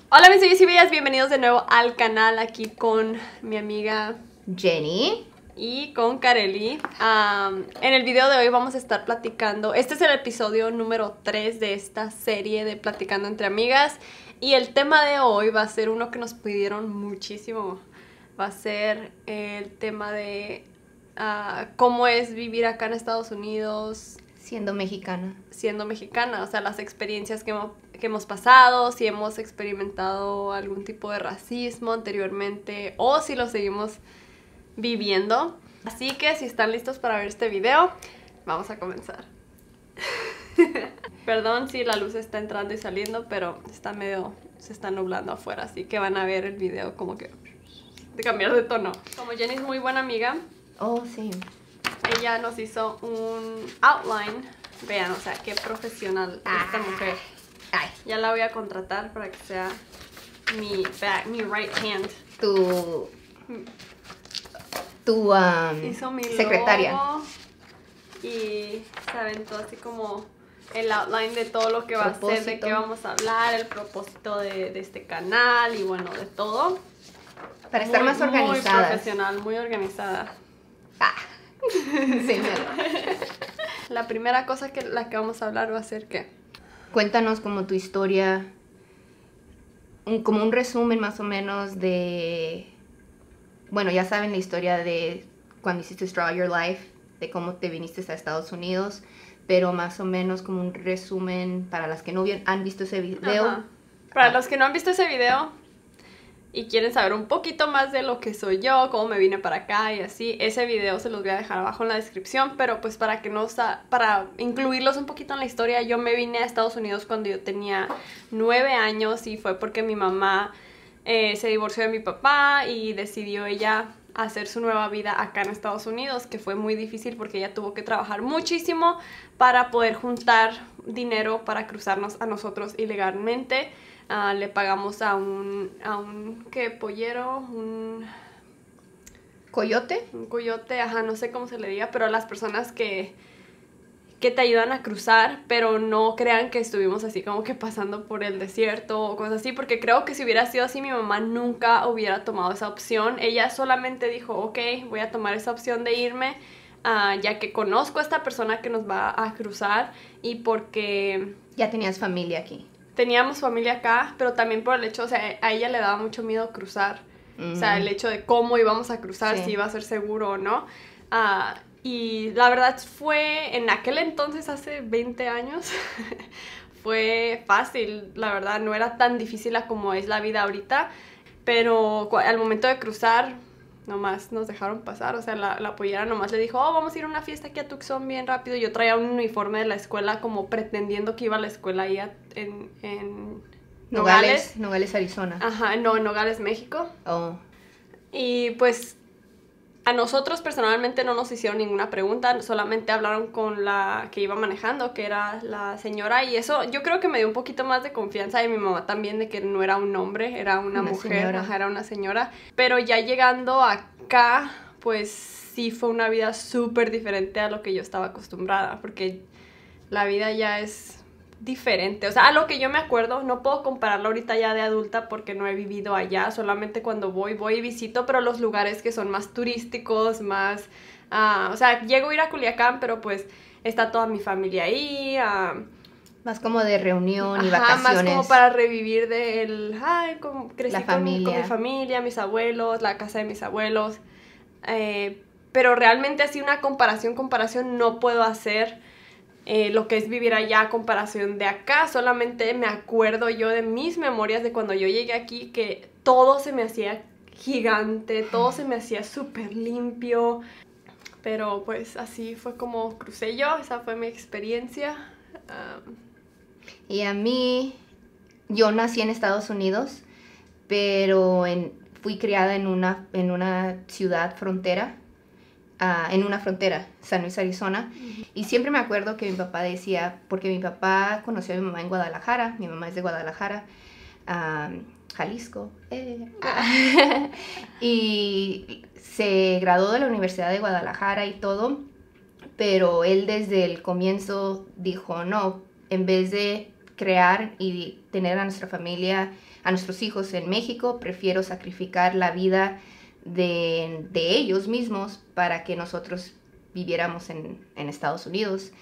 Hola mis bellos y bellas, bienvenidos de nuevo al canal, aquí con mi amiga Jenny y con Kareli. En el video de hoy vamos a estar platicando, este es el episodio número 3 de esta serie de Platicando entre Amigas, y el tema de hoy va a ser uno que nos pidieron muchísimo. Va a ser el tema de cómo es vivir acá en Estados Unidos siendo mexicana, o sea, las experiencias que hemos pasado, si hemos experimentado algún tipo de racismo anteriormente o si lo seguimos viviendo. Así que si están listos para ver este video, vamos a comenzar. Perdón si la luz está entrando y saliendo, pero se está nublando afuera, así que van a ver el video como que de cambiar de tono. Como Jenny es muy buena amiga, oh sí, ella nos hizo un outline. Vean, o sea, qué profesional esta mujer. Ay, Ya la voy a contratar para que sea mi right hand. Tu Hizo mi secretaria. logo y se aventó así como el outline de todo lo que va a ser, de qué vamos a hablar, el propósito de este canal y bueno, de todo. Para estar más organizadas. Muy profesional, muy organizada. Sí, La primera cosa la que vamos a hablar va a ser ¿qué? Cuéntanos como tu historia, como un resumen más o menos de, bueno, ya saben la historia de cuando hiciste Straw Your Life, de cómo te viniste a Estados Unidos, pero más o menos como un resumen para las que no han visto ese video. Ajá. Para los que no han visto ese video y quieren saber un poquito más de lo que soy yo, cómo me vine para acá y así, ese video se los voy a dejar abajo en la descripción, pero pues para incluirlos un poquito en la historia, yo me vine a Estados Unidos cuando yo tenía 9 años y fue porque mi mamá se divorció de mi papá y decidió ella hacer su nueva vida acá en Estados Unidos, que fue muy difícil porque ella tuvo que trabajar muchísimo para poder juntar dinero para cruzarnos a nosotros ilegalmente. Le pagamos a un ¿qué? Pollero, un ¿Coyote? Un coyote, ajá, no sé cómo se le diga, pero las personas que te ayudan a cruzar, pero no crean que estuvimos así como que pasando por el desierto o cosas así, porque creo que si hubiera sido así, mi mamá nunca hubiera tomado esa opción. Ella solamente dijo, ok, voy a tomar esa opción de irme, ya que conozco a esta persona que nos va a cruzar y porque Ya tenías familia aquí. Teníamos familia acá, pero también por el hecho, o sea, a ella le daba mucho miedo cruzar. O sea, el hecho de cómo íbamos a cruzar, sí, si iba a ser seguro o no. Y la verdad fue, en aquel entonces, hace 20 años, fue fácil, la verdad, no era tan difícil como es la vida ahorita, pero al momento de cruzar, nomás nos dejaron pasar, o sea, la pollera nomás le dijo, oh, vamos a ir a una fiesta aquí a Tucson bien rápido. Yo traía un uniforme de la escuela como pretendiendo que iba a la escuela ahí en Nogales. Nogales, Arizona. Ajá, no, en Nogales, México. Oh. Y pues a nosotros personalmente no nos hicieron ninguna pregunta, solamente hablaron con la que iba manejando, que era la señora, y eso yo creo que me dio un poquito más de confianza, y mi mamá también, de que no era un hombre, era una mujer, señora. Ajá, era una señora. Pero ya llegando acá, pues sí fue una vida súper diferente a lo que yo estaba acostumbrada, porque la vida ya es diferente, o sea, a lo que yo me acuerdo, no puedo compararlo ahorita ya de adulta porque no he vivido allá, solamente cuando voy y visito, pero los lugares que son más turísticos, más, o sea, llego a ir a Culiacán, pero pues está toda mi familia ahí, más como de reunión y ajá, vacaciones. más como para revivir como crecí La familia. con mi familia, mis abuelos, la casa de mis abuelos, pero realmente así una comparación no puedo hacer. Lo que es vivir allá a comparación de acá. Solamente me acuerdo yo de mis memorias de cuando yo llegué aquí, que todo se me hacía gigante, todo se me hacía súper limpio, pero pues así fue como crucé yo, esa fue mi experiencia. Y a mí, yo nací en Estados Unidos, pero fui criada en una ciudad frontera, en una frontera, San Luis, Arizona. Y siempre me acuerdo que mi papá decía, porque mi papá conoció a mi mamá en Guadalajara, mi mamá es de Guadalajara, Jalisco, y se graduó de la Universidad de Guadalajara y todo, pero él desde el comienzo dijo, no, en vez de crear y tener a nuestra familia a nuestros hijos en México, prefiero sacrificar la vida de ellos mismos para que nosotros viviéramos en Estados Unidos.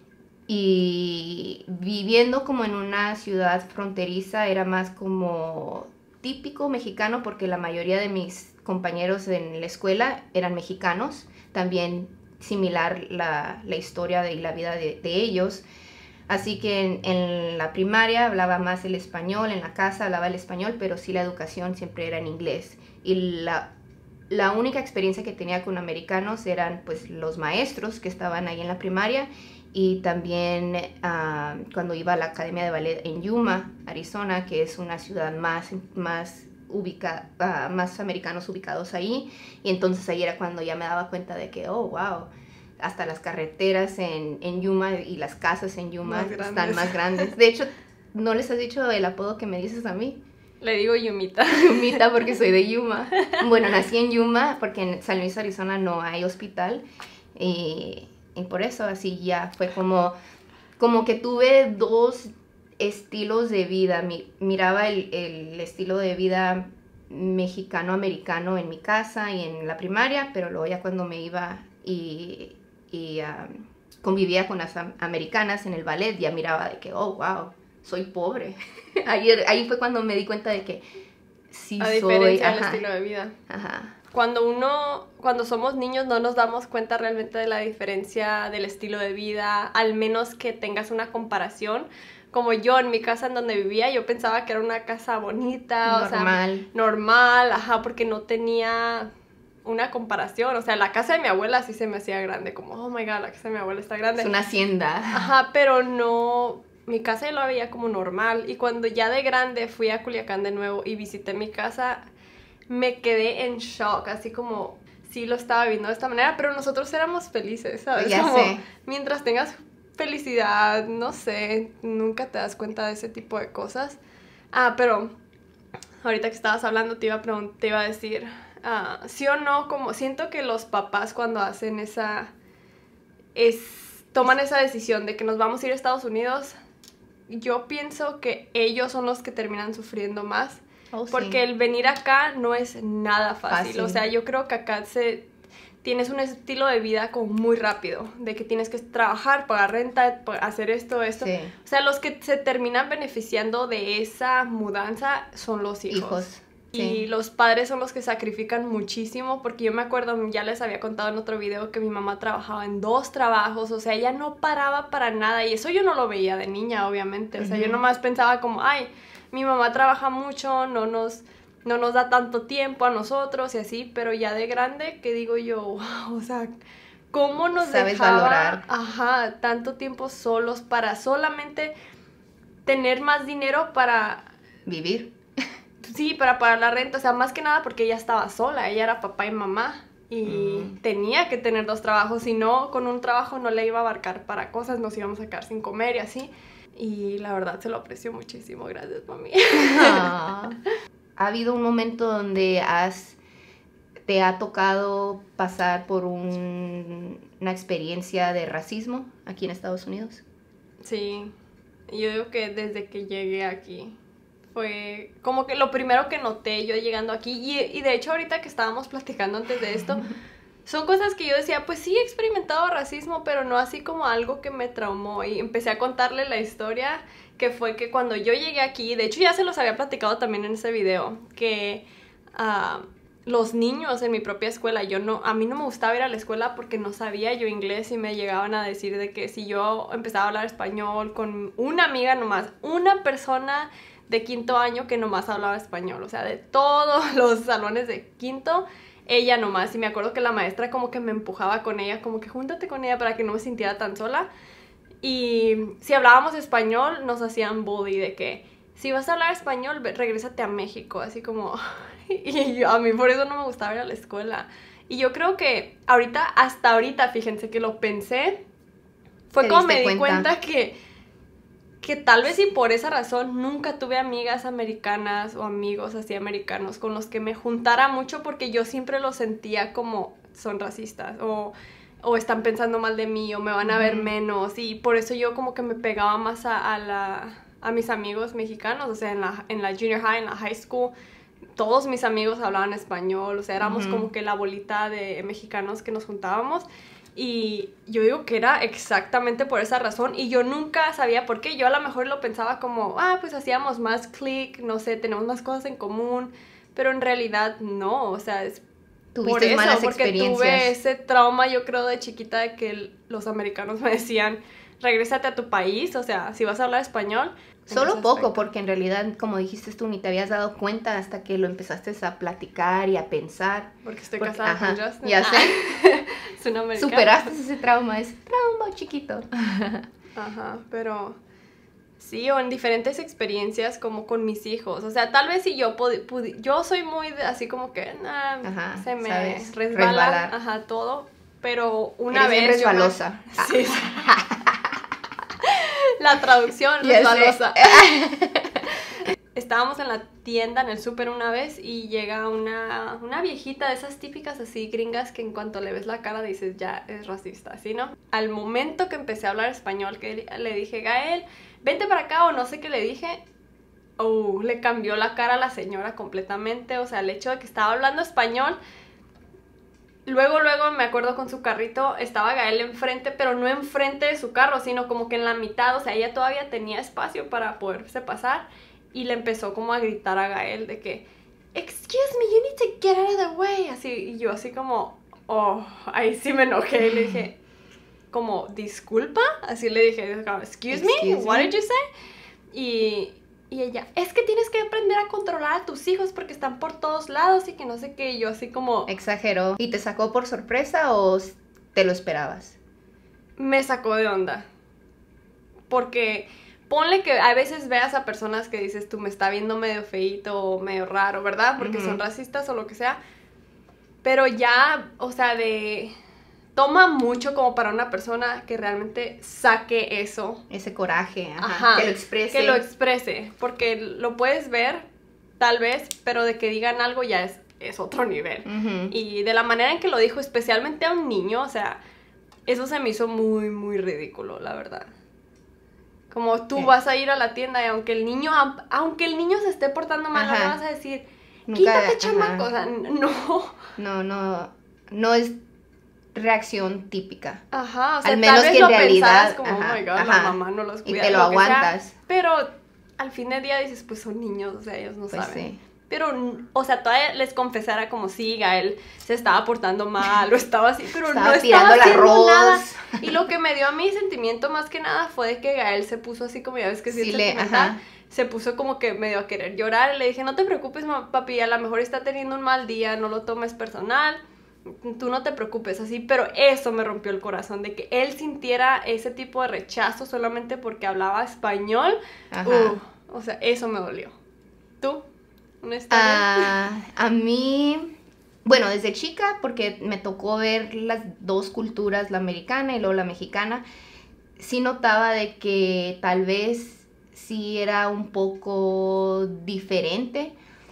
Y viviendo como en una ciudad fronteriza era más como típico mexicano, porque la mayoría de mis compañeros en la escuela eran mexicanos, también similar la historia y la vida de ellos. Así que en la primaria hablaba más el español, en la casa hablaba el español, pero sí la educación siempre era en inglés. Y la única experiencia que tenía con americanos eran pues los maestros que estaban ahí en la primaria, y también cuando iba a la Academia de Ballet en Yuma, Arizona, que es una ciudad más americanos ubicados ahí, y entonces ahí era cuando ya me daba cuenta de que, oh, wow, hasta las carreteras en Yuma y las casas en Yuma están más grandes. De hecho, ¿no les has dicho el apodo que me dices a mí? Le digo Yumita. Yumita porque soy de Yuma. Bueno, nací en Yuma porque en San Luis, Arizona no hay hospital, y por eso así ya fue como que tuve dos estilos de vida. Miraba el estilo de vida mexicano-americano en mi casa y en la primaria, pero luego ya cuando me iba y convivía con las americanas en el ballet, ya miraba de que, oh, wow, soy pobre. Ahí fue cuando me di cuenta de que sí soy... A diferencia del estilo de vida. Ajá. Cuando somos niños no nos damos cuenta realmente de la diferencia del estilo de vida, al menos que tengas una comparación. Como yo en mi casa en donde vivía, yo pensaba que era una casa bonita, normal. O sea, normal, ajá, porque no tenía una comparación. O sea, la casa de mi abuela sí se me hacía grande, como, oh my god, la casa de mi abuela está grande. Es una hacienda. Ajá, pero no, mi casa yo la veía como normal. Y cuando ya de grande fui a Culiacán de nuevo y visité mi casa, me quedé en shock, así como, sí lo estaba viendo de esta manera, pero nosotros éramos felices, ¿sabes? Ya como, sé. Mientras tengas felicidad, no sé, nunca te das cuenta de ese tipo de cosas. Pero ahorita que estabas hablando te iba a decir, sí o no, como siento que los papás cuando hacen toman esa decisión de que nos vamos a ir a Estados Unidos, yo pienso que ellos son los que terminan sufriendo más. Oh, porque sí. El venir acá no es nada fácil. O sea, yo creo que acá tienes un estilo de vida como muy rápido, de que tienes que trabajar, pagar renta, hacer esto. Sí. O sea, los que se terminan beneficiando de esa mudanza son los hijos. Sí. Y los padres son los que sacrifican muchísimo, porque yo me acuerdo, ya les había contado en otro video que mi mamá trabajaba en 2 trabajos, o sea, ella no paraba para nada, y eso yo no lo veía de niña, obviamente. O sea, yo nomás pensaba como, ay, mi mamá trabaja mucho, no nos da tanto tiempo a nosotros y así, pero ya de grande, que digo yo, wow, o sea, ¿cómo nos dejaba valorar? Tanto tiempo solos para solamente tener más dinero para vivir? Sí, para pagar la renta, o sea, más que nada porque ella estaba sola, ella era papá y mamá y tenía que tener 2 trabajos, si no, con un trabajo no le iba a abarcar para cosas, nos íbamos a quedar sin comer y así. Y la verdad se lo aprecio muchísimo, gracias mami. ¿Ha habido un momento donde te ha tocado pasar por una experiencia de racismo aquí en Estados Unidos? Sí, yo digo que desde que llegué aquí fue como que lo primero que noté yo llegando aquí, y de hecho ahorita que estábamos platicando antes de esto, son cosas que yo decía, pues sí he experimentado racismo, pero no así como algo que me traumó. Y empecé a contarle la historia, que fue que cuando yo llegué aquí, de hecho ya se los había platicado también en ese video, que los niños en mi propia escuela, a mí no me gustaba ir a la escuela porque no sabía yo inglés, y me llegaban a decir de que si yo empezaba a hablar español con una amiga nomás, una persona de 5º año que nomás hablaba español, o sea, de todos los salones de 5º, ella nomás. Y me acuerdo que la maestra como que me empujaba con ella, como que júntate con ella para que no me sintiera tan sola. Y si hablábamos español nos hacían bully de que si vas a hablar español, regrésate a México, así como... Y a mí por eso no me gustaba ir a la escuela. Y yo creo que hasta ahorita, fíjense que lo pensé, fue como me di cuenta que tal vez y por esa razón nunca tuve amigas americanas o amigos así americanos con los que me juntara mucho, porque yo siempre los sentía como son racistas o están pensando mal de mí o me van a ver menos, y por eso yo como que me pegaba más a a mis amigos mexicanos, o sea, en la junior high, en la high school, todos mis amigos hablaban español, o sea, éramos como que la bolita de mexicanos que nos juntábamos. Y yo digo que era exactamente por esa razón, y yo nunca sabía por qué. Yo a lo mejor lo pensaba como, pues hacíamos más click, no sé, tenemos más cosas en común, pero en realidad no, o sea, es Tuviste por eso, malas porque experiencias. tuve ese trauma, yo creo, de chiquita, de que los americanos me decían, regrésate a tu país, o sea, si vas a hablar español. Solo poco, porque en realidad, como dijiste tú, ni te habías dado cuenta hasta que lo empezaste a platicar y a pensar. Porque estoy casada con Justin. Ya sé. Es un americano. Superaste ese trauma chiquito. Ajá, pero sí, o en diferentes experiencias como con mis hijos. O sea, tal vez si yo yo soy muy así como que se me ¿sabes? resbala, Resbalar. ajá, todo. Pero una Eres bien vez resbalosa. Sí. La traducción Ya resbalosa. Estábamos en la tienda, en el súper una vez, y llega una viejita de esas típicas así gringas que en cuanto le ves la cara dices, ya es racista, ¿sí, no? Al momento que empecé a hablar español, que le dije, Gael, vente para acá, o no sé qué le dije, le cambió la cara a la señora completamente. O sea, el hecho de que estaba hablando español. Luego me acuerdo con su carrito, estaba Gael enfrente, pero no enfrente de su carro, sino como que en la mitad, o sea, ella todavía tenía espacio para poderse pasar, y le empezó como a gritar a Gael de que, excuse me, you need to get out of the way, así, y yo así como, ahí sí me enojé, y le dije, como, disculpa, así le dije, excuse me, what did you say? Y ella, es que tienes que aprender a controlar a tus hijos porque están por todos lados y que no sé qué. Y yo así como... Exageró. ¿Y te sacó por sorpresa o te lo esperabas? Me sacó de onda. Porque ponle que a veces veas a personas que dices, tú me está viendo medio feíto o medio raro, ¿verdad? Porque son racistas o lo que sea. Pero ya, o sea, toma mucho como para una persona que realmente saque eso. Ese coraje, ajá, que lo exprese. Que lo exprese, porque lo puedes ver, tal vez, pero de que digan algo ya es otro nivel. Y de la manera en que lo dijo, especialmente a un niño, o sea, eso se me hizo muy, muy ridículo, la verdad. Como tú vas a ir a la tienda y aunque el niño se esté portando mal, no le vas a decir, quítate, chamaco, o sea, no es reacción típica. Ajá, o sea, al menos tal vez que en lo realidad como, oh my God, la mamá no los cuida. Y te lo aguantas. Sea, pero al fin del día dices, pues son niños, o sea, ellos no saben. Sí. Pero, o sea, todavía les confesara como si Gael se estaba portando mal o estaba así, pero estaba no estaba haciendo arroz. nada. Y lo que me dio a mí sentimiento más que nada fue de que Gael se puso así como, ya ves que sí, se puso como que medio a querer llorar. Y le dije, no te preocupes, papi, a lo mejor está teniendo un mal día, no lo tomes personal. Tú no te preocupes, así, pero eso me rompió el corazón, de que él sintiera ese tipo de rechazo solamente porque hablaba español. O sea, eso me dolió. ¿Tú? ¿Una historia? A mí, bueno, desde chica, porque me tocó ver las dos culturas, la americana y luego la mexicana, sí notaba de que tal vez sí era un poco diferente.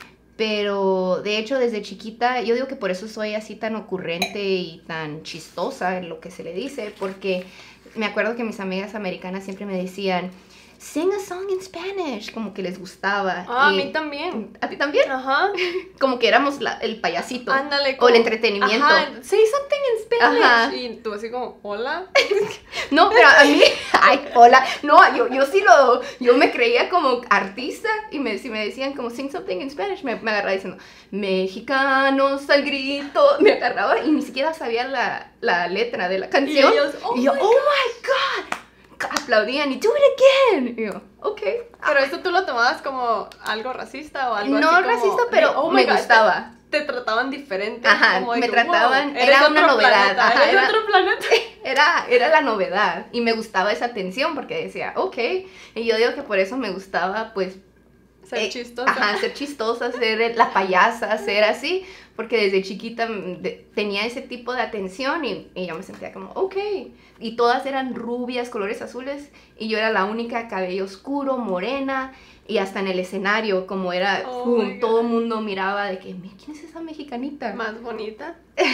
Pero de hecho desde chiquita, yo digo que por eso soy así tan ocurrente y tan chistosa en lo que se le dice, porque me acuerdo que mis amigas americanas siempre me decían, sing a song in Spanish, como que les gustaba. A mí también. ¿A ti también? Ajá. Como que éramos el payasito. Ándale. O el entretenimiento. Ajá, say something in Spanish. Ajá. Y tú así como, hola. No, pero a mí, ay, hola. No, yo sí yo me creía como artista y si me decían como sing something in Spanish, me agarraba diciendo, mexicanos al grito. Me agarraba y ni siquiera sabía la letra de la canción. Y yo, oh my God. Aplaudían y do it again. Y yo, ok. Pero eso tú lo tomabas como algo racista o algo no así como... racista, pero me gustaba. Te trataban diferente. Ajá, como de me que, trataban, wow, era una novedad. Planeta, Ajá, era otro planeta. Era la novedad y me gustaba esa atención porque decía, ok. Y yo digo que por eso me gustaba, pues... Ser chistosa. Ajá, ser chistosa, ser la payasa, ser así, porque desde chiquita tenía ese tipo de atención y yo me sentía como, ok. Y todas eran rubias, colores azules, y yo era la única, cabello oscuro, morena, y hasta en el escenario, como era, todo el mundo miraba de que, ¿quién es esa mexicanita? Más bonita.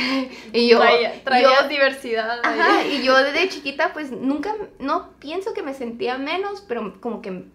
Y yo... Traías diversidad. Ajá, y yo desde chiquita, pues, nunca, no pienso que me sentía menos, pero como que...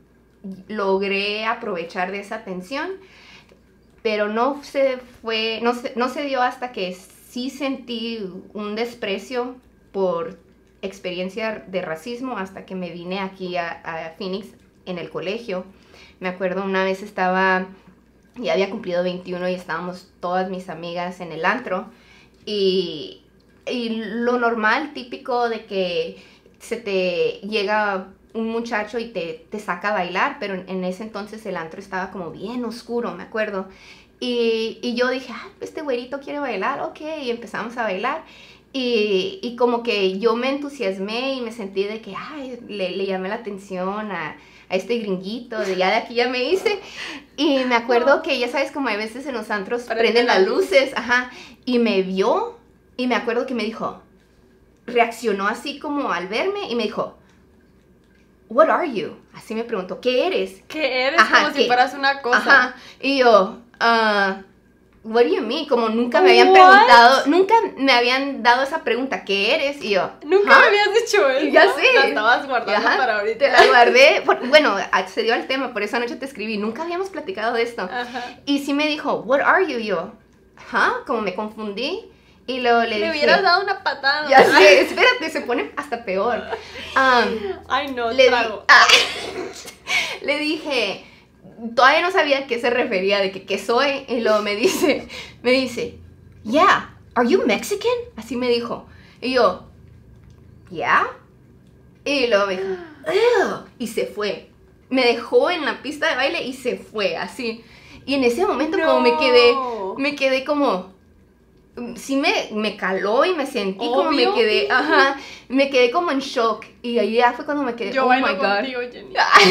logré aprovechar de esa atención, pero no se dio hasta que sí sentí un desprecio por experiencia de racismo hasta que me vine aquí a Phoenix en el colegio. Me acuerdo una vez ya había cumplido 21 y estábamos todas mis amigas en el antro y lo normal, típico de que se te llega un muchacho y te saca a bailar, pero en ese entonces el antro estaba como bien oscuro, me acuerdo. Y yo dije, este güerito quiere bailar, ok, y empezamos a bailar. Y como que yo me entusiasmé y me sentí de que, le llamé la atención a este gringuito, de aquí ya me hice. Y me acuerdo que, ya sabes, como a veces en los antros prenden las luces, y me vio, y me acuerdo que me dijo, reaccionó así como al verme, y me dijo, what are you? Así me preguntó, ¿qué eres? ¿Qué eres? Como si fueras una cosa. Y yo, what do you mean? Como nunca me habían preguntado, nunca me habían dado esa pregunta, ¿qué eres? Y yo, nunca me habías dicho eso. Ya sé. La estabas guardando para ahorita. Te la guardé, bueno, accedió al tema, por esa noche te escribí, nunca habíamos platicado de esto. Y sí me dijo, what are you? Y yo, como me confundí. Y luego le dije, hubieras dado una patada. Ya sé, espérate, se pone hasta peor. Ay, no, trago. Le dije, todavía no sabía a qué se refería, de que qué soy. Y luego me dice, yeah, are you Mexican? Así me dijo. Y yo, yeah. Y luego me dijo, ew, y se fue. Me dejó en la pista de baile y se fue, así. Y en ese momento como me quedé como, sí me caló y me sentí como me quedé como en shock. Y ahí ya fue cuando me quedé, yo oh my bailo God. Contigo, Jenny.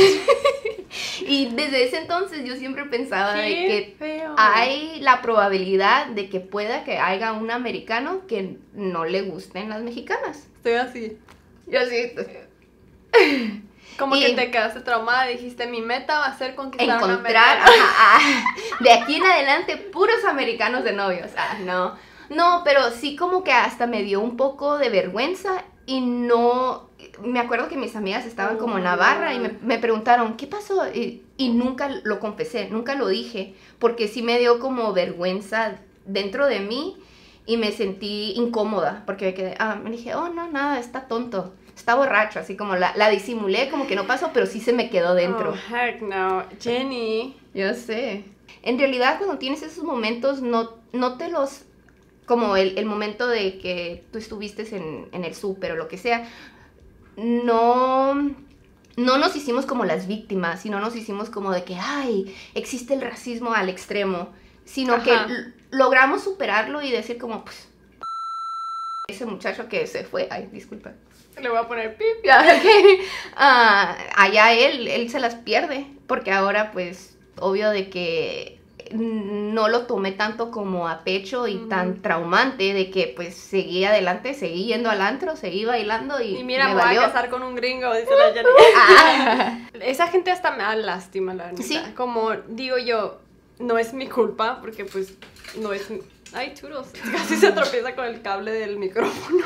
Y desde ese entonces yo siempre pensaba de que feo. hay la probabilidad de que pueda que haya un americano que no le gusten las mexicanas. Estoy así. Yo así. Como que te quedaste traumada y dijiste, mi meta va a ser conquistar encontrar, una americana. De aquí en adelante, puros americanos de novios. No, pero sí como que hasta me dio un poco de vergüenza y no... Me acuerdo que mis amigas estaban como en la barra y me preguntaron, ¿qué pasó? Y nunca lo confesé, nunca lo dije, porque sí me dio como vergüenza dentro de mí y me sentí incómoda, porque me quedé, me dije, oh, no, nada, está tonto, está borracho, así como la disimulé, como que no pasó, pero sí se me quedó dentro. Oh, heck no. Jenny. Yo sé. En realidad, cuando tienes esos momentos, no te los... Como el momento de que tú estuviste en el súper o lo que sea, no nos hicimos como las víctimas, sino nos hicimos como de que, existe el racismo al extremo, sino que logramos superarlo y decir como, pues, ese muchacho que se fue, disculpa. Le voy a poner pip. Allá él se las pierde, porque ahora, pues, obvio de que no lo tomé tanto como a pecho y tan traumante de que pues seguí adelante, seguí yendo al antro, seguí bailando y mira, me voy valió. a casar con un gringo, dice la Jenny. Esa gente hasta me da lástima, la neta. Sí. Como digo yo, no es mi culpa porque pues no es... Ay, churos, casi se tropieza con el cable del micrófono.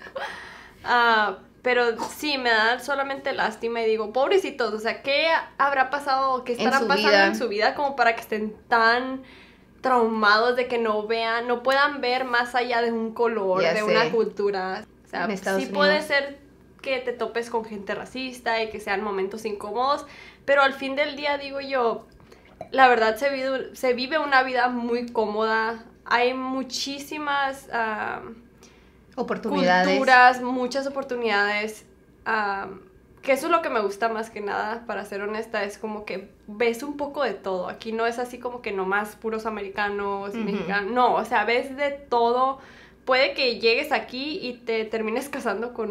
Pero sí, me da solamente lástima y digo, pobrecitos, o sea, ¿qué habrá pasado, qué estará pasando en su vida como para que estén tan traumados de que no puedan ver más allá de un color, de una cultura? O sea, sí puede ser que te topes con gente racista y que sean momentos incómodos, pero al fin del día, digo yo, la verdad se vive una vida muy cómoda, hay muchísimas... oportunidades. Culturas, muchas oportunidades, que eso es lo que me gusta más que nada, para ser honesta, es como que ves un poco de todo. Aquí no es así como que nomás puros americanos, mexicanos, no, o sea, ves de todo. Puede que llegues aquí y te termines casando con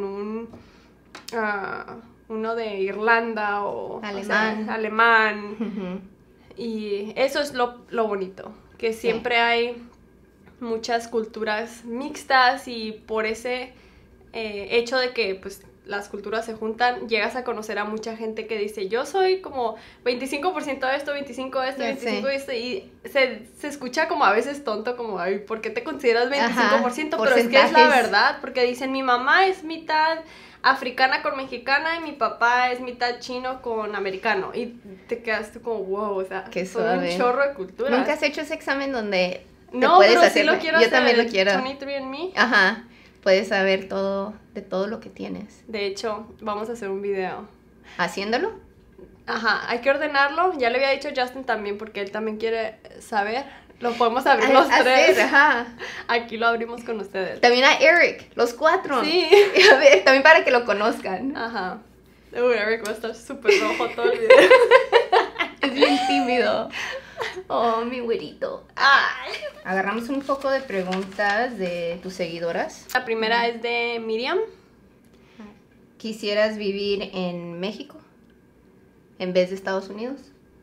uno de Irlanda o alemán. Y eso es lo bonito, que siempre hay muchas culturas mixtas y por ese hecho de que pues las culturas se juntan, llegas a conocer a mucha gente que dice, yo soy como 25% de esto, 25% de esto, 25% de esto, y se escucha como a veces tonto, como, ay, ¿por qué te consideras 25%? Pero es que es la verdad, porque dicen, mi mamá es mitad africana con mexicana y mi papá es mitad chino con americano, y te quedas tú como, wow, o sea, todo un chorro de culturas. ¿Nunca has hecho ese examen donde no, puedes pero hacer? Sí lo quiero Yo hacer, también lo quiero. 23andMe. Ajá, puedes saber todo, de todo lo que tienes. De hecho, vamos a hacer un video. ¿Haciéndolo? Ajá, hay que ordenarlo, ya le había dicho a Justin también, porque él también quiere saber. Lo podemos abrir los tres. Ajá. Aquí lo abrimos con ustedes. También a Eric, los 4. Sí. A ver, también para que lo conozcan. Ajá. Eric va a estar súper rojo todo el video. Es bien tímido. Oh, mi güerito. Ay. Agarramos un poco de preguntas de tus seguidoras. La primera es de Miriam. ¿Quisieras vivir en México en vez de Estados Unidos?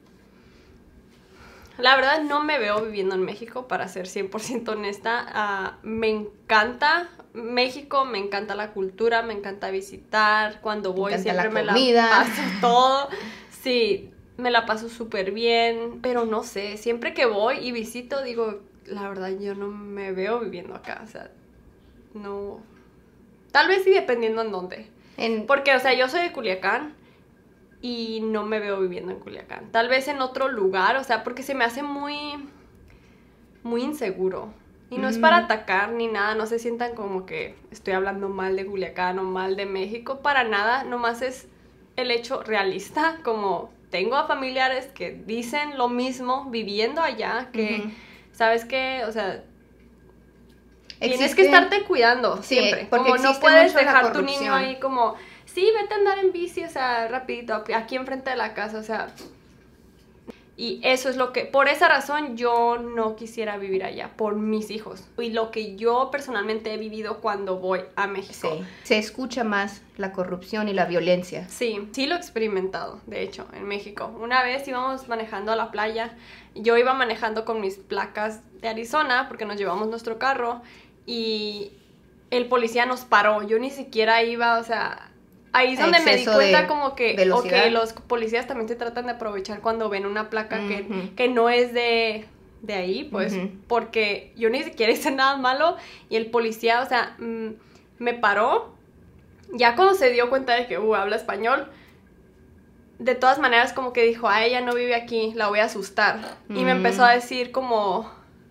La verdad no me veo viviendo en México, para ser 100% honesta. Me encanta México, me encanta la cultura, me encanta visitar. Cuando voy siempre me la paso todo. Sí, me la paso súper bien, pero no sé, siempre que voy y visito digo, la verdad yo no me veo viviendo acá, o sea, no. Tal vez sí, dependiendo en dónde. Porque, o sea, yo soy de Culiacán y no me veo viviendo en Culiacán. Tal vez en otro lugar, o sea, porque se me hace muy inseguro. Y no es para atacar ni nada, no se sientan como que estoy hablando mal de Culiacán o mal de México, para nada, nomás es el hecho realista, como tengo a familiares que dicen lo mismo viviendo allá, que, ¿sabes qué? O sea, tienes que estarte cuidando siempre, porque como no puedes dejar tu niño ahí como... Sí, vete a andar en bici, o sea, rapidito, aquí enfrente de la casa, o sea... Y eso es lo que... Por esa razón yo no quisiera vivir allá, por mis hijos. Y lo que yo personalmente he vivido cuando voy a México. Sí, se escucha más la corrupción y la violencia. Sí, sí lo he experimentado, de hecho, en México. Una vez íbamos manejando a la playa, yo iba manejando con mis placas de Arizona, porque nos llevamos nuestro carro, y el policía nos paró. Yo ni siquiera iba, o sea... Ahí es donde me di cuenta como que okay, los policías también se tratan de aprovechar cuando ven una placa que no es de ahí, pues, porque yo ni siquiera hice nada malo y el policía, o sea, me paró. Ya cuando se dio cuenta de que habla español, de todas maneras como que dijo, ella no vive aquí, la voy a asustar. Y me empezó a decir como...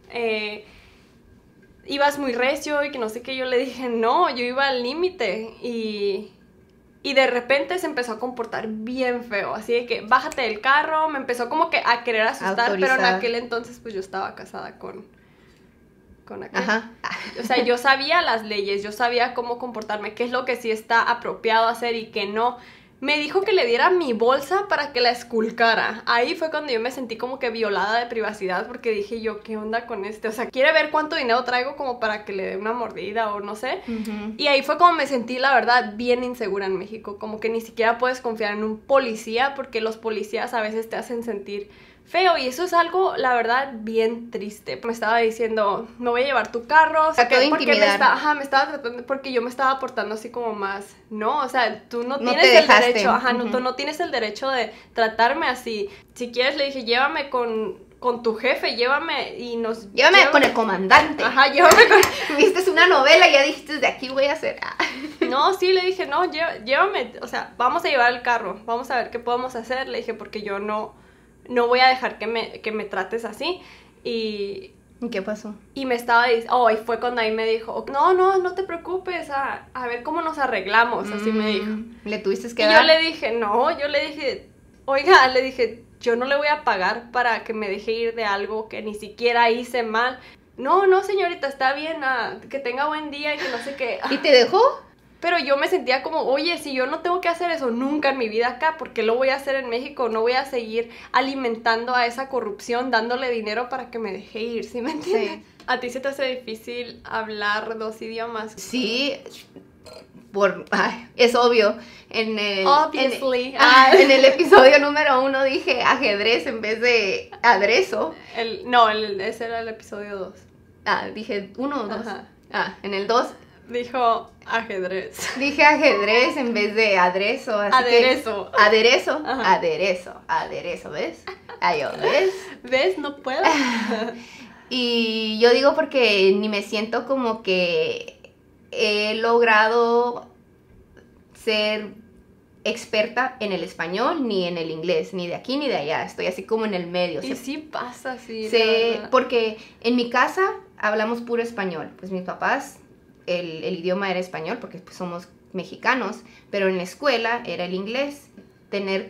ibas muy recio y que no sé qué. Yo le dije, no, yo iba al límite y de repente se empezó a comportar bien feo, así de que bájate del carro, me empezó como que a querer asustar, pero en aquel entonces pues yo estaba casada con aquel. Ajá. O sea, yo sabía las leyes, yo sabía cómo comportarme, qué es lo que sí está apropiado hacer y qué no. Me dijo que le diera mi bolsa para que la esculcara. Ahí fue cuando yo me sentí como que violada de privacidad, porque dije yo, ¿qué onda con este? O sea, quiere ver cuánto dinero traigo como para que le dé una mordida o no sé. Y ahí fue como me sentí, la verdad, bien insegura en México. Como que ni siquiera puedes confiar en un policía, porque los policías a veces te hacen sentir feo, y eso es algo, la verdad, bien triste. Me estaba diciendo, me voy a llevar tu carro, o sea, porque me estaba tratando, porque yo me estaba portando así como más, no, o sea, tú no tienes el derecho, tú no tienes el derecho de tratarme así. Si quieres, le dije, llévame con tu jefe, llévame con el comandante. Ajá, llévame con... Viste una novela y ya dijiste, de aquí voy a hacer. No, sí, le dije, no, llévame, o sea, vamos a llevar el carro, vamos a ver qué podemos hacer, le dije, porque yo no voy a dejar que me trates así. ¿Y qué pasó? Y me estaba diciendo, y fue cuando ahí me dijo, no te preocupes, a ver cómo nos arreglamos, así me dijo. ¿Le tuviste que dar? Y yo le dije, oiga, le dije, yo no le voy a pagar para que me deje ir de algo que ni siquiera hice mal. No, señorita, está bien, que tenga buen día y que no sé qué. ¿Y te dejó? Pero yo me sentía como, oye, si yo no tengo que hacer eso nunca en mi vida acá, ¿por qué lo voy a hacer en México? No voy a seguir alimentando a esa corrupción, dándole dinero para que me deje ir, ¿sí me entiendes? Sí. ¿A ti se te hace difícil hablar 2 idiomas? Sí, es obvio. Obviously. En el episodio número 1 dije ajedrez en vez de adreso. Ese era el episodio 2. Dije 1 o 2. En el 2... Dijo ajedrez. Dije ajedrez en vez de aderezo. Aderezo. Aderezo, Ajá. aderezo, ¿ves? Ay, ¿ves? ¿Ves? No puedo. Y yo digo porque ni me siento como que he logrado ser experta en el español ni en el inglés, ni de aquí ni de allá. Estoy así como en el medio. Y sí pasa, sí. Porque en mi casa hablamos puro español. Pues mis papás, el idioma era español porque pues, somos mexicanos, pero en la escuela era el inglés. Tener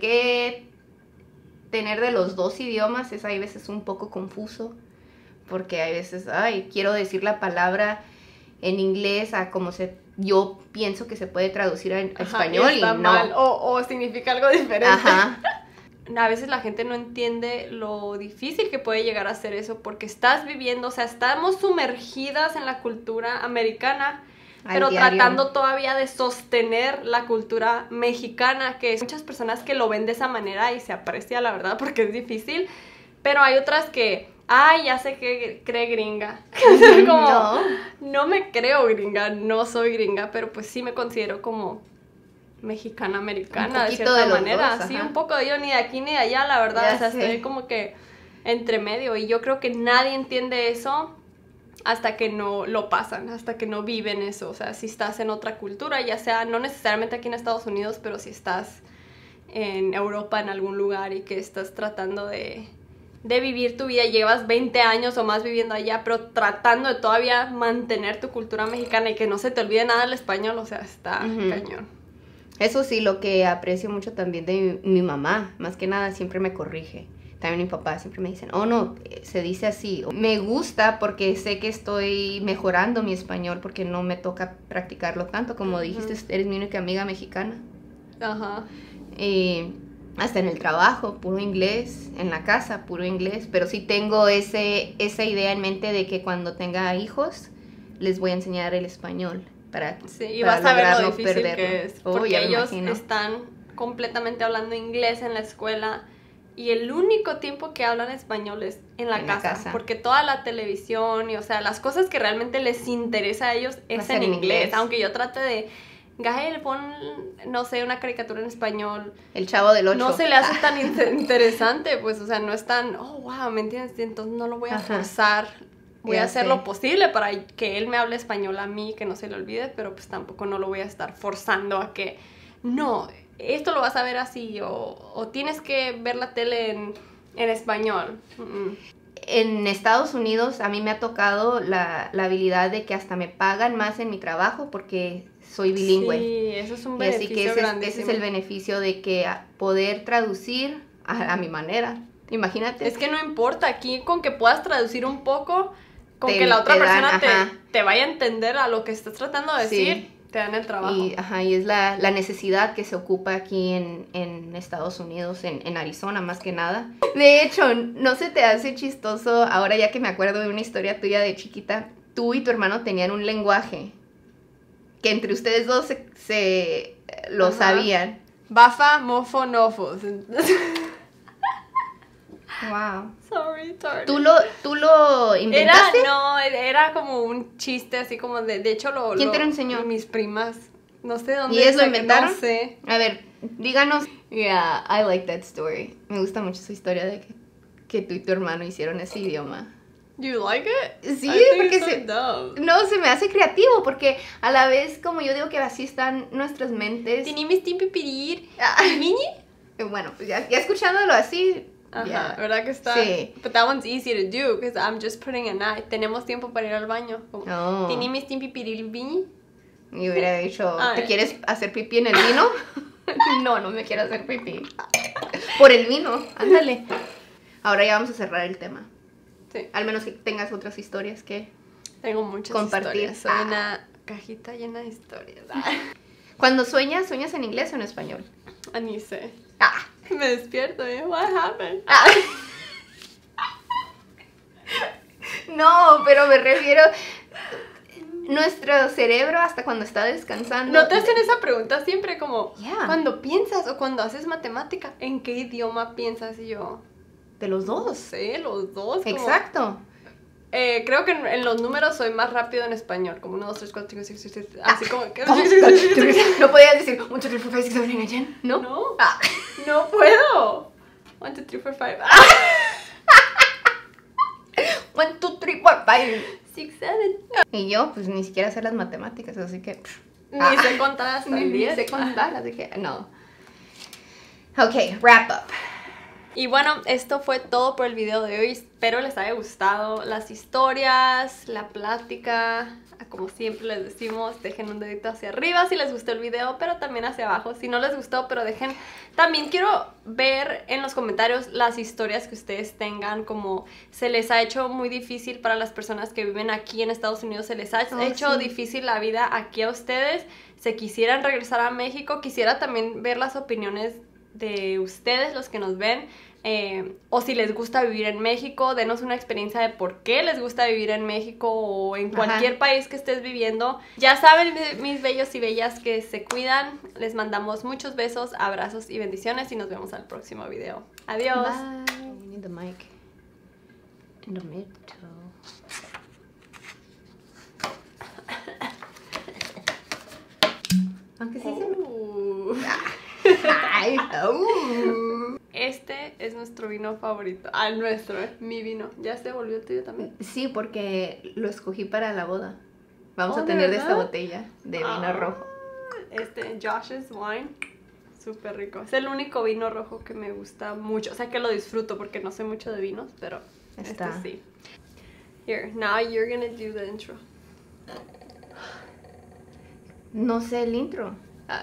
de los dos idiomas es a veces un poco confuso, porque a veces, quiero decir la palabra en inglés a como yo pienso que se puede traducir a español y está no. mal, o significa algo diferente. Ajá. A veces la gente no entiende lo difícil que puede llegar a ser eso, porque estás viviendo, o sea, estamos sumergidas en la cultura americana, pero tratando todavía de sostener la cultura mexicana, que hay muchas personas que lo ven de esa manera y se aprecia, la verdad, porque es difícil, pero hay otras que, ya sé que cree gringa. Como, no me creo gringa, no soy gringa, pero pues sí me considero como mexicana, americana, de cierta manera. Sí, un poco, yo ni de aquí ni de allá, la verdad, estoy como que entre medio, y yo creo que nadie entiende eso hasta que no lo pasan, hasta que no viven eso. O sea, si estás en otra cultura, ya sea, no necesariamente aquí en Estados Unidos, pero si estás en Europa, en algún lugar, y que estás tratando de vivir tu vida, llevas 20 años o más viviendo allá, pero tratando de todavía mantener tu cultura mexicana y que no se te olvide nada el español, o sea, está cañón. Eso sí, lo que aprecio mucho también de mi mamá, más que nada siempre me corrige. También mi papá siempre me dicen, no, se dice así. Me gusta porque sé que estoy mejorando mi español porque no me toca practicarlo tanto. Como dijiste, eres mi única amiga mexicana. Ajá. Hasta en el trabajo, puro inglés, en la casa, puro inglés. Pero sí tengo esa idea en mente de que cuando tenga hijos, les voy a enseñar el español. Y vas a ver lo difícil que es, porque ellos están completamente hablando inglés en la escuela y el único tiempo que hablan español es en la casa, porque toda la televisión y, o sea, las cosas que realmente les interesa a ellos es en inglés, aunque yo trate de, Gael, pon, no sé, una caricatura en español. El Chavo del Ocho. No se le hace tan interesante, pues, o sea, no es tan, wow, ¿me entiendes? Entonces no lo voy a forzar. Voy a hacer lo posible para que él me hable español a mí, que no se le olvide, pero pues tampoco no lo voy a estar forzando a que, no, esto lo vas a ver así, o tienes que ver la tele en español. En Estados Unidos a mí me ha tocado la habilidad de que hasta me pagan más en mi trabajo porque soy bilingüe. Sí, eso es un beneficio grandísimo. Ese es el beneficio de que poder traducir a mi manera. Imagínate. Es que no importa, aquí con que puedas traducir un poco, con que la otra persona te vaya a entender a lo que estás tratando de decir, te dan el trabajo. Y es la necesidad que se ocupa aquí en Estados Unidos, en Arizona más que nada. De hecho, ¿no se te hace chistoso ahora ya que me acuerdo de una historia tuya de chiquita? Tú y tu hermano tenían un lenguaje que entre ustedes dos se lo sabían. Bafa, mofo, nofos. Wow. Sorry. ¿Tú lo inventaste? Era como un chiste así como de hecho ¿Quién te lo enseñó? Mis primas. No sé dónde. ¿Y ellos lo inventaron? No sé. A ver, díganos. Yeah, I like that story. Me gusta mucho esa historia de que tú y tu hermano hicieron ese idioma. You like it? Sí, porque se me hace creativo, porque a la vez, como yo digo que así están nuestras mentes. Tinimis timpipirir. Bueno, pues ya escuchándolo así. Ajá, ¿verdad que está? Sí. But that one's easy to do, because I'm just putting a night. Tenemos tiempo para ir al baño. Tinimis timpipirir vini. Y hubiera dicho, ¿te quieres hacer pipí en el vino? No me quiero hacer pipí. Por el vino, ándale. Ahora ya vamos a cerrar el tema. Sí. Al menos que tengas otras historias que tengo muchas compartir. Historias. Soy una cajita llena de historias. Cuando ¿sueñas en inglés o en español? Ni sé. Me despierto, what happened? No, pero me refiero... Nuestro cerebro hasta cuando está descansando... ¿No te hacen esa pregunta siempre como... Cuando piensas o cuando haces matemática, ¿en qué idioma piensas? Y yo... De los dos. No sé, los dos. Exacto. Creo que en los números soy más rápido en español, como 1, 2, 3, 4, 5, 6, 7, 7, así como que... No podías decir 1, 2, 3, 4, 5, 6, 7, 8, ¿no? No, no puedo. 1, 2, 3, 4, 5. 1, 2, 3, 4, 5. 6, 7. Y yo, pues ni siquiera sé las matemáticas, así que... Ni sé contar hasta el Ni 10. sé contar, así que no. Ok, wrap up. Y bueno, esto fue todo por el video de hoy. Espero les haya gustado las historias, la plática. Como siempre les decimos, dejen un dedito hacia arriba si les gustó el video, pero también hacia abajo si no les gustó, pero dejen... También quiero ver en los comentarios las historias que ustedes tengan, como se les ha hecho muy difícil para las personas que viven aquí en Estados Unidos, se les ha hecho difícil la vida aquí a ustedes, se quisieran regresar a México. Quisiera también ver las opiniones de ustedes, los que nos ven, o si les gusta vivir en México, denos una experiencia de por qué les gusta vivir en México o en cualquier país que estés viviendo. Ya saben, mis bellos y bellas, que se cuidan. Les mandamos muchos besos, abrazos y bendiciones y nos vemos al próximo video. Adiós. Bye. We need the mic in the middle. Aunque sí se me... Ay, Este es nuestro vino favorito. Mi vino. ¿Ya se volvió tuyo también? Sí, porque lo escogí para la boda. Vamos a ¿de tener de esta verdad? botella de vino rojo. Josh's Wine. Súper rico. Es el único vino rojo que me gusta mucho. O sea, que lo disfruto porque no sé mucho de vinos, pero Está. sí. Here, now you're gonna do the intro. No sé el intro.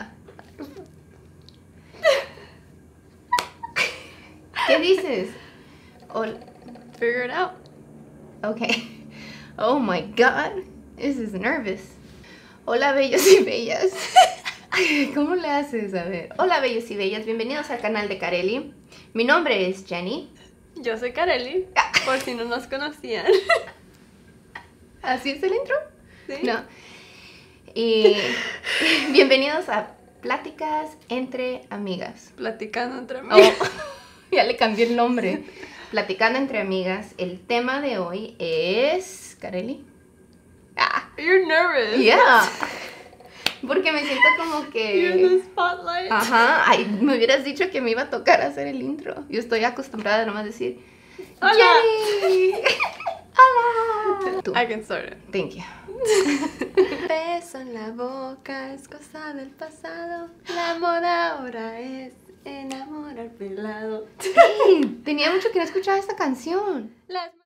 ¿Qué dices? Figure it out. Okay. Oh my god. This is nervous. Hola, bellos y bellas. ¿Cómo le haces? A ver. Hola, bellos y bellas. Bienvenidos al canal de Kareli. Mi nombre es Jenny. Yo soy Kareli, por si no nos conocían. ¿Así es el intro? ¿Sí? No. Y bienvenidos a Pláticas entre Amigas. Platicando entre amigos. Oh, ya le cambié el nombre. Platicando entre Amigas. El tema de hoy es... ¿Kareli? You're nervous. Yeah. Porque me siento como You're in que... the spotlight. Ajá. Ay, me hubieras dicho que me iba a tocar hacer el intro. Yo estoy acostumbrada a nomás decir... Hola. ¡Jenny! ¡Hola! Tú. I can start it. Thank you. Beso en la boca es cosa del pasado. La moda ahora es enamorar pelado. Sí, tenía mucho que no escuchaba esta canción. Las